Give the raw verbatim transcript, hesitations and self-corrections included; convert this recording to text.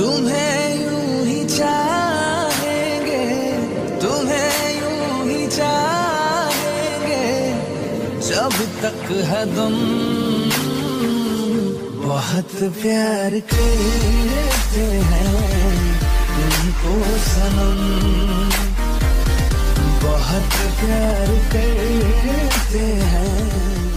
तुम्हें यूं ही चाहेंगे, तुम्हें यूं ही चाहेंगे जब तक है दम। बहुत प्यार करते हैं तुमको सनम, बहुत प्यार करते हैं।